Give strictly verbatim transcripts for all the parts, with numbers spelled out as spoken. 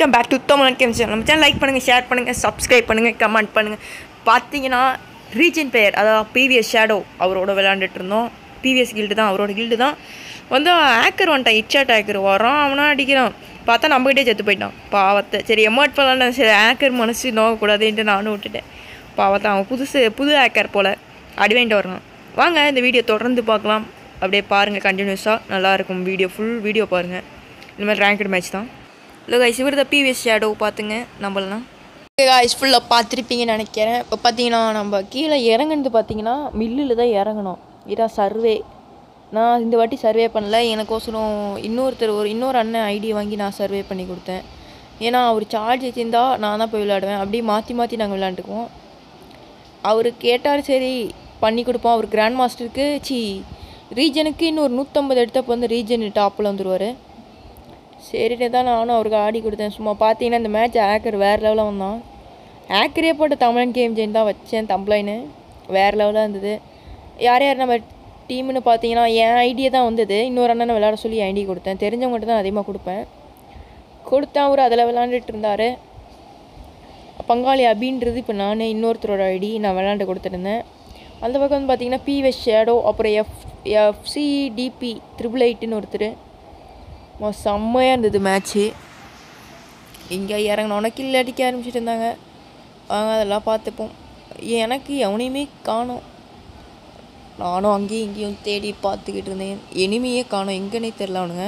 Welcome back to Tamilan games. நம்ம channel like பண்ணுங்கள், share பண்ணுங்கள், சப்ஸ்கிரைப் பண்ணுங்கள், கமெண்ட் பண்ணுங்கள். பார்த்தீங்கன்னா ரீஜன் பிளேயர், அதாவது பிவிஎஸ் ஷேடோ அவரோட விளையாண்டுட்டு இருந்தோம். பிவிஎஸ் கில்டு தான், அவரோட கில்டு தான். வந்து ஆக்கர் வந்துட்டான், இட்சாட் ஆக்கர் வரான், அவனா அடிக்கிறான். பார்த்தா நம்மகிட்டே செத்து போயிட்டான் பாவத்தை. சரி எமோட் பண்ணலாம், சரி ஆக்கர் மனசு நோக்கக்கூடாதுன்ட்டு நானும் விட்டுட்டேன். பாவத்தை அவன் புதுசு புது ஆக்கர் போல் அடி வாங்கிட்டு வரான். வாங்க இந்த வீடியோ தொடர்ந்து பார்க்கலாம். அப்படியே பாருங்கள், கண்டினியூஸாக நல்லாயிருக்கும் வீடியோ. ஃபுல் வீடியோ பாருங்கள். இந்த மாதிரி ரேங்கட் மேட்ச் தான். இல்லை கைஸ், இவர் தான் பிவிஎஸ் ஷேடோ பார்த்துங்க. நம்மளலாம் கைஸ் ஃபுல்லாக பார்த்துருப்பீங்கன்னு நினைக்கிறேன். இப்போ பார்த்தீங்கன்னா நம்ம கீழே இறங்குனது பார்த்தீங்கன்னா மில்லில் தான் இறங்கணும். இதான் சர்வே. நான் இந்த வாட்டி சர்வே பண்ணல, எனக்கோசரம் இன்னொருத்தர் ஒரு இன்னொரு அண்ணன் ஐடி வாங்கி நான் சர்வே பண்ணி கொடுத்தேன். ஏன்னா அவர் சார்ஜ் வச்சுருந்தா நான் தான் போய் விளையாடுவேன். அப்படியே மாற்றி மாற்றி நாங்கள் விளையாண்டுக்குவோம். அவர் கேட்டார், சரி பண்ணி கொடுப்போம். அவர் கிராண்ட் மாஸ்டருக்கு சி ரீஜனுக்கு இன்னொரு நூற்றம்பது எடுத்தப்போ வந்து ரீஜன் டாப்பில் வந்துடுவார். சரிட்டு தான் நானும் அவருக்கு ஆடி கொடுத்தேன். சும்மா பார்த்தீங்கன்னா இந்த மேட்ச் ஆக்கர் வேறு லெவலில் வந்தான். ஆக்கரே போட்டு தமிழன் கேம் ஜெயின் தான் வச்சேன். தம்ப்ளைனு வேறு லெவலாக இருந்தது. யார் யார் நம்ம டீம்னு பார்த்தீங்கன்னா என் ஐடியா தான் வந்தது. இன்னொரு அண்ணனை விளையாட சொல்லி ஐடி கொடுத்தேன். தெரிஞ்சவங்ககிட்ட தான் அதிகமாக கொடுப்பேன். கொடுத்தேன், அவர் அதில் விளாண்டுட்டு இருந்தார். பங்காளி அப்படின்றது இப்போ நான் இன்னொருத்தரோட ஐடி நான் விளையாண்டு கொடுத்துருந்தேன். அந்த பக்கம் வந்து பார்த்தீங்கன்னா பிவிஎஸ் ஷேடோ, அப்புறம் எஃப் எஃப்சிடிபி ட்ரிபிள் எயிட்டுன்னு ஒருத்தர். செம்மையாக இருந்தது மேட்ச்சு. இங்கே இறங்கினோன்னே கில் அடிக்க ஆரம்பிச்சிட்டு இருந்தாங்க. வாங்க அதெல்லாம் பார்த்துப்போம். எனக்கு எவனையுமே காணோம். நானும் அங்கேயும் இங்கேயும் தேடி பார்த்துக்கிட்டு இருந்தேன். எனிமையே காணோம், எங்கன்னே தெரில அவனுங்க.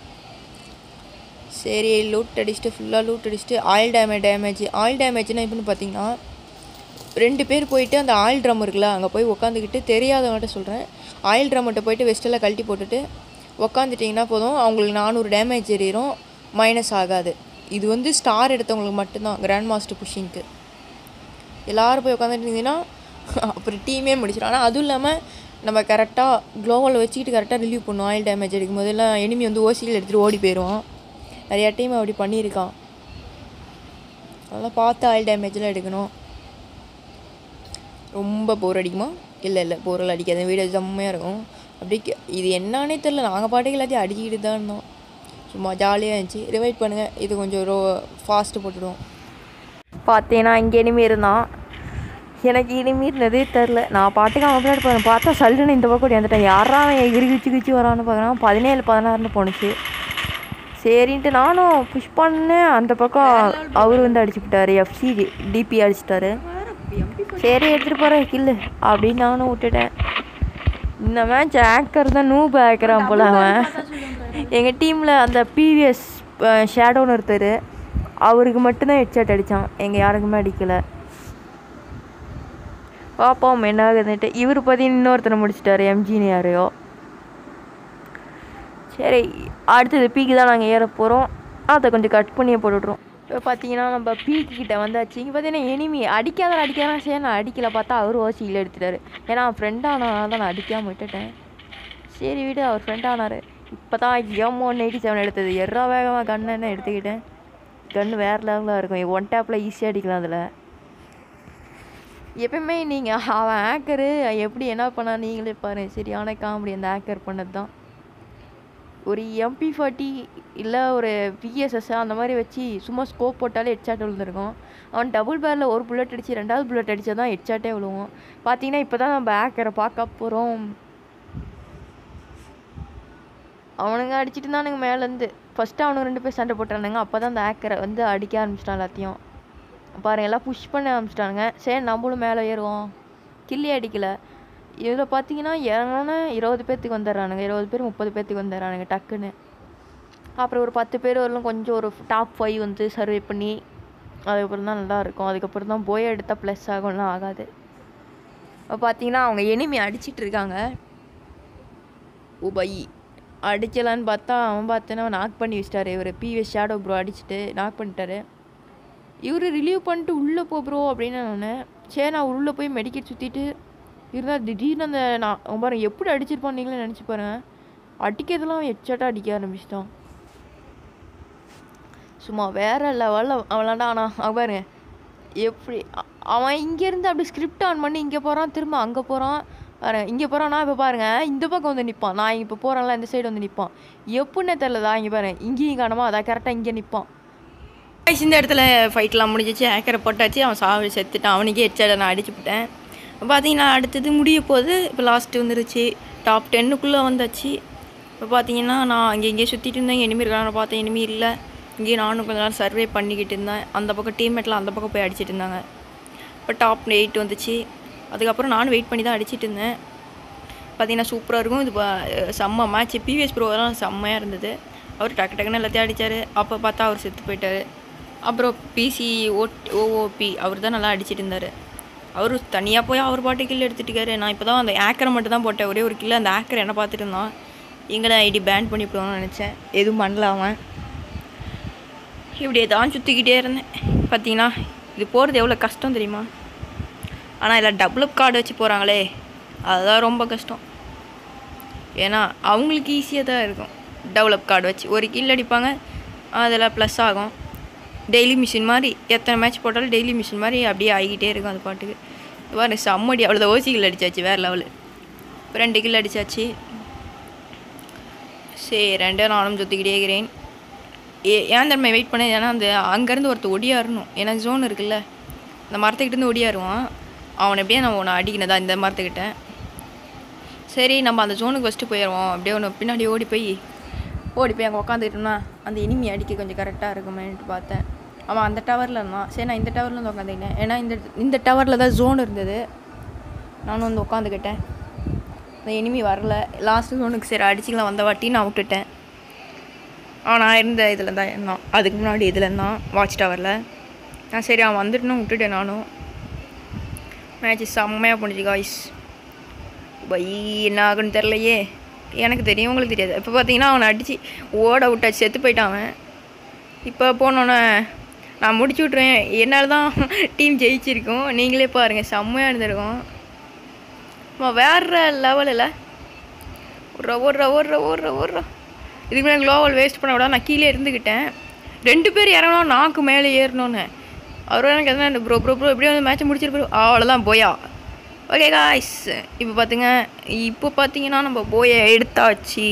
சரி லூட் அடிச்சுட்டு ஃபுல்லாக லூட் அடிச்சுட்டு ஆயில் டேமேஜ் டேமேஜ் ஆயில் டேமேஜ்னால் எப்படின்னு பார்த்தீங்கன்னா ரெண்டு பேர் போயிட்டு அந்த ஆயில் ட்ரம் இருக்குல்ல அங்கே போய் உட்காந்துக்கிட்டு, தெரியாதவங்கள்ட்ட சொல்கிறேன், ஆயில் ட்ரம்கிட்ட போயிட்டு வெஸ்டெல்லாம் கழட்டி போட்டுட்டு உக்காந்துட்டிங்கன்னா போதும். அவங்களுக்கு நானூறு டேமேஜ் எறிகிறோம், மைனஸ் ஆகாது. இது வந்து ஸ்டார் எடுத்தவங்களுக்கு மட்டும்தான், கிராண்ட் மாஸ்டர் புஷிங்க்கு. எல்லோரும் போய் உட்காந்துட்டு இருந்தீங்கன்னா அப்புறம் டீமே முடிச்சிடும். ஆனால் அதுவும் இல்லாமல் நம்ம கரெக்டாக க்ளோவலில் வச்சுக்கிட்டு கரெக்டாக ரிலீவ் பண்ணுவோம். ஆயில் டேமேஜ் எடுக்கும் போதெல்லாம் எனிமி வந்து ஓசியில் எடுத்துகிட்டு ஓடி போயிடுவோம். நிறையா டீம் அப்படி பண்ணியிருக்கான். அதெல்லாம் பார்த்து ஆயில் டேமேஜெலாம் எடுக்கணும். ரொம்ப போர் அடிக்குமா? இல்லை இல்லை போரெல்லாம் அடிக்காது. வீடியோ செம்மையாக இருக்கும். அப்படி இது என்னானே தெரில, நாங்கள் பாட்டுக்கு எல்லாத்தையும் அடிக்கிட்டு தான் இருந்தோம். சும்மா ஜாலியாக இருந்துச்சு. ரிவைட் பண்ணுங்கள். இது கொஞ்சம் ரோ ஃபாஸ்ட்டு போட்டுடுவோம். பார்த்தேன்னா இங்கே இனிமே இருந்தான். எனக்கு இனிமே இருந்ததே தெரில. நான் பாட்டுக்கு அவன் பின்னாடி போகிறேன். பார்த்தா சல்லுன்னு இந்த பக்கம் வந்துட்டேன். யாரா அவன் எகிரி கிச்சு கிச்சு வரான்னு பார்க்குறான். பதினேழு பதினாறுன்னு போணுச்சு. சரின்ட்டு நானும் புஷ் பண்ணேன். அந்த பக்கம் அவர் வந்து அடிச்சுக்கிட்டாரு, எஃப்சி டிபி அடிச்சிட்டாரு. சரி எடுத்துகிட்டு போகிறேன் கில்லு அப்படின்னு நானும் விட்டுட்டேன். இந்த மேட்ச் ஆக்கர் தான் நூப் ஆக்கிறான் போல. அவன் எங்கள் டீமில் அந்த பிவிஎஸ் ஷேடோன்னு ஒருத்தர், அவருக்கு மட்டும்தான் ஹெட்ஷாட் அடித்தான், எங்கள் யாருக்குமே அடிக்கலை. பார்ப்போம் என்ன ஆகுதுன்ட்டு. இவர் பார்த்தீங்கன்னா இன்னொருத்தனை முடிச்சிட்டாரு, எம்ஜின்னு யாரையோ. சரி அடுத்தது பீக்கு தான் நாங்கள் ஏற போகிறோம். அதை கொஞ்சம் கட் பண்ணியே போட்டுவிட்றோம். இப்போ பார்த்தீங்கன்னா நம்ம பீக்கு கிட்டே வந்தாச்சு. இங்கே பார்த்தீங்கன்னா எனிமி அடிக்காத அடிக்காதான் சரி நான் அடிக்கலை. பார்த்தா அவர் ஓசியில் எடுத்துட்டாரு. ஏன்னா அவன் ஃப்ரெண்டானால தான் நான் அடிக்காமல் விட்டுட்டேன். சரி விடு, அவர் ஃப்ரெண்டானார். இப்போ தான் எம் ஒன் எயிட்டி செவன் எடுத்தது. எறா வேகமாக கன்று என்ன எடுத்துக்கிட்டேன். கன்று வேறு லெவலாக இருக்கும். ஒன் டேப்பில் ஈஸியாக அடிக்கலாம். அதில் எப்பயுமே நீங்கள் அவன் ஆக்கரு எப்படி என்ன பண்ணால் நீங்களே பாருங்கள். சரியான காமெடி அந்த ஆக்கர் பண்ணது தான். ஒரு எம்பி ஃபார்ட்டி இல்லை ஒரு பிஎஸ்எஸ் அந்த மாதிரி வச்சு சும்மா ஸ்கோப் போட்டாலே ஹெட்ஷாட் விழுந்துருக்கும். அவன் டபுள் பேரில் ஒரு புல்லட் அடித்து ரெண்டாவது புல்லட் அடித்தா தான் ஹெட்ஷாட்டே விழுவோம். பார்த்தீங்கன்னா இப்போ தான் நம்ம ஆக்கரை பார்க்க போகிறோம். அவனுங்க அடிச்சுட்டு தானுங்க மேலேருந்து. ஃபஸ்ட்டு அவனுங்க ரெண்டு பேர் சண்டை போட்டானுங்க. அப்போ தான் அந்த ஆக்கரை வந்து அடிக்க ஆரம்பிச்சிட்டான் எல்லாத்தையும். பாருங்கள் எல்லாம் புஷ் பண்ண ஆரம்பிச்சிட்டானுங்க. சரி நம்மளும் மேலே ஏறுவோம். கில்லி அடிக்கலை. இதில் பார்த்தீங்கன்னா இறங்கினோன்னே இருபது பேர்த்துக்கு வந்துடுறானுங்க. இருபது பேர் முப்பது பேர்த்துக்கு வந்துடுறானுங்க டக்குன்னு. அப்புறம் ஒரு பத்து பேர் வரலாம் கொஞ்சம் ஒரு டாப் ஃபைவ் வந்து சர்வே பண்ணி அதுக்கப்புறம் தான் நல்லாயிருக்கும். அதுக்கப்புறம் தான் போய் எடுத்தால் ப்ளஸ் ஆகும்லாம் ஆகாது. இப்போ பார்த்தீங்கன்னா அவங்க எனிமி அடிச்சிட்டு இருக்காங்க. ஓ பை அடிச்சலான்னு பார்த்தா அவன் பார்த்தேன்னா நாக் பண்ணி வச்சிட்டாரு. இவர் பிவிஎஸ் ஷேடோ ப்ரோ அடிச்சுட்டு நாக் பண்ணிட்டாரு. இவர் ரிலீவ் பண்ணிட்டு உள்ளே போ ப்ரோ அப்படின்னு நான் சரி நான் உள்ளே போய் மெடிக்கெட் சுற்றிட்டு இருந்தால் திடீர்னு அந்த நான் பாருங்க எப்படி அடிச்சிருப்பான் நீங்களே நினச்சி பாருங்கள். அடிக்கிறதுலாம் ஹெட்ஷாட்டாக அடிக்க ஆரம்பிச்சிட்டான். சும்மா வேறு லெவலில் அவளாண்டா. ஆனால் அவன் பாருங்க எப்படி அவன் இங்கேருந்து அப்படி ஸ்கிரிப்ட் ஆன் பண்ணி இங்கே போகிறான், திரும்ப அங்கே போகிறான். வேறு இங்கே போகிறான்னா இப்போ பாருங்கள் இந்த பக்கம் வந்து நிற்பான். நான் இப்போ போகிறேன்ல இந்த சைடு வந்து நிற்பான். எப்படின்னே தெரிலதா. இங்கே பாருங்கள் இங்கேயும் காணாமல் அதான் கரெக்டாக இங்கே நிற்பான். இந்த இடத்துல ஃபைட்லாம் முடிஞ்சிச்சு. ஹேக்கரை போட்டாச்சு. அவன் சாவி செத்துட்டான். அவனுக்கே ஹெட்ஷாட்டை நான் அடிச்சு விட்டேன். பார்த்தீங்கன்னா அடுத்தது முடிய போது இப்போ லாஸ்ட்டு வந்துருச்சு. டாப் டென்னுக்குள்ளே வந்தாச்சு. இப்போ பார்த்தீங்கன்னா நான் அங்கே இங்கேயே சுற்றிட்டு இருந்தேன். எனிமி இருக்கான பார்த்தேன். எனிமி இல்லை. இங்கேயே நானும் கொஞ்ச நேரம் சர்வே பண்ணிக்கிட்டு இருந்தேன். அந்த பக்கம் டீம்மேட்லாம் அந்த பக்கம் போய் அடிச்சிட்டு இருந்தாங்க. இப்போ டாப் எயிட் வந்துச்சு. அதுக்கப்புறம் நானும் வெயிட் பண்ணி தான் அடிச்சிட்டு இருந்தேன். பார்த்தீங்கன்னா சூப்பராக இருக்கும். இது செம்ம மேட்ச். பிவிஎஸ் ப்ரோவெல்லாம் செம்மையாக இருந்தது. அவர் டக்கு டக்குன்னு எல்லாத்தையும் அடித்தார். அப்போ பார்த்தா அவர் செத்து போயிட்டார். அப்புறம் பிசி ஓ ஓஓபி அவர் தான் நல்லா அடிச்சிட்டு இருந்தார். அவர் தனியாக போய் அவர் பாட்டு கில் எடுத்துட்டுக்காரு. நான் இப்போ தான் அந்த ஆக்கரை மட்டும் தான் போட்டேன். ஒரே ஒரு கில்ல அந்த ஆக்கரை என்ன பார்த்துட்டு இருந்தான். எங்களை ஐடி பேன் பண்ணிவிடுவான்னு நினச்சேன். எதுவும் பண்ணல அவன். இப்படியே தான் சுற்றிக்கிட்டே இருந்தேன். பார்த்தீங்கன்னா இது போகிறது எவ்வளோ கஷ்டம் தெரியுமா? ஆனால் இதில் டெவலப் கார்டு வச்சு போகிறாங்களே அதுதான் ரொம்ப கஷ்டம். ஏன்னா அவங்களுக்கு ஈஸியாக தான் இருக்கும். டெவலப் கார்டு வச்சு ஒரு கில் அடிப்பாங்க. அதில் ப்ளஸ் ஆகும். டெய்லி மிஷின் மாதிரி எத்தனை மேட்ச் போட்டாலும் டெய்லி மிஷின் மாதிரி அப்படியே ஆகிக்கிட்டே இருக்கும் அது பாட்டுக்கு. பாரு செம்மடி அவ்வளோதான். ஓசி கில் அடித்தாச்சு. வேறு லெவலு. இப்போ ரெண்டு கில் அடித்தாச்சு. சரி ரெண்டே நானும் சுற்றிக்கிட்டே இருக்கிறேன். ஏ ஏன் தன்மை வெயிட் பண்ணேன். ஏன்னா அந்த அங்கேருந்து ஒருத்தர் ஒடியாரணும். ஏன்னா ஜோன் இருக்குல்ல அந்த மரத்துக்கிட்டேருந்து ஒடியாருவான். அவனை எப்படியே நான் ஒன்று அடிக்கினதா இந்த மரத்துக்கிட்ட. சரி நம்ம அந்த ஜோனுக்கு ஃபஸ்ட்டு போயிடுவோம். அப்படியே ஒன்று பின்னாடி ஓடி போய் ஓடி போய் அங்கே உட்காந்துக்கிட்டோம்னா அந்த இனிமி அடிக்க கொஞ்சம் கரெக்டாக இருக்குமேன்ட்டு பார்த்தேன். அவன் அந்த டவரில் இருந்தான். சரி நான் இந்த டவரில் வந்து உட்காந்துக்கிட்டேன். ஏன்னா இந்த இந்த டவரில் தான் ஜோன் இருந்தது. நானும் வந்து உட்காந்துக்கிட்டேன். அந்த இனிமி வரல. லாஸ்ட்டு ஜோனுக்கு சரி அடிச்சிக்கலாம் வந்த வாட்டி நான் விட்டுட்டேன். அவன் நான் இருந்த இதில் தான் இருந்தான். அதுக்கு முன்னாடி இதில் இருந்தான் வாட்ச் டவரில். நான் சரி அவன் வந்துட்டுன்னு விட்டுட்டேன். நானும் மேட்ச் செம்மையாக போணுச்சு காய்ஸ். பை என்ன ஆகுன்னு தெரிலையே. எனக்கு தெரியும் உங்களுக்கு தெரியாது. இப்போ பார்த்தீங்கன்னா அவனை அடித்து ஓட விட்டாச்சு. செத்து போயிட்டான் அவன். இப்போ போனோன்னே நான் முடிச்சு விட்ருவேன். என்னால் தான் டீம் ஜெயிச்சிருக்கோம். நீங்களே பாருங்கள் செம்மையாக இருந்திருக்கும். வேறு லெவலில் ஒரு ஒரு ஒரு ஒரு ஒரு இதுக்கு மேலே க்ளோவல் வேஸ்ட் பண்ண விட நான் கீழே இருந்துக்கிட்டேன். ரெண்டு பேர் இறங்கணும் நாக்கு மேலே ஏறணுன்னு. அவரும் எனக்கு எதனா ப்ரோ ப்ரோ ப்ரோ எப்படியும் வந்து மேட்ச்சை முடிச்சிருப்போம். அவ்வளோதான் போயா. ஓகே காய்ஸ் இப்போ பார்த்துங்க. இப்போ பார்த்தீங்கன்னா நம்ம போயை எடுத்தாச்சு.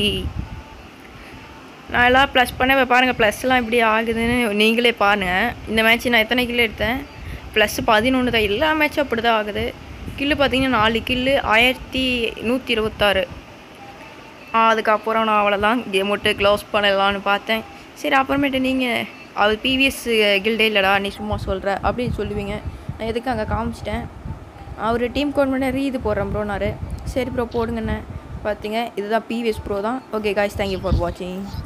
நான் எல்லாம் ப்ளஸ் பண்ண பாருங்கள். ப்ளஸ்லாம் எப்படி ஆகுதுன்னு நீங்களே பாருங்கள். இந்த மேட்ச்சு நான் எத்தனை கில்லு எடுத்தேன். ப்ளஸ் பதினொன்று தான். எல்லா மேட்சும் அப்படி தான் ஆகுது. கில்லு பார்த்தீங்கன்னா நாலு கில்லு ஆயிரத்தி நூற்றி இருபத்தாறு. அதுக்கப்புறம் நான் அவ்வளோதான் கேம் விட்டு க்ளோஸ் பண்ணலான்னு பார்த்தேன். சரி அப்புறமேட்டு நீங்கள் அது பிவிஎஸ் கில்டே இல்லைடா நீ சும்மா சொல்கிற அப்படின்னு சொல்லுவீங்க. நான் எதுக்கு அங்கே காமிச்சிட்டேன். அவர் டீம் கோட் பண்ண ரீ இது போடுறேன் ப்ரோனாரு. சரி ப்ரோ போடுங்கண்ணே. பார்த்தீங்க இதுதான் பிவிஎஸ் ப்ரோ தான். ஓகே காய்ஸ் தேங்க்யூ ஃபார் வாட்சிங்.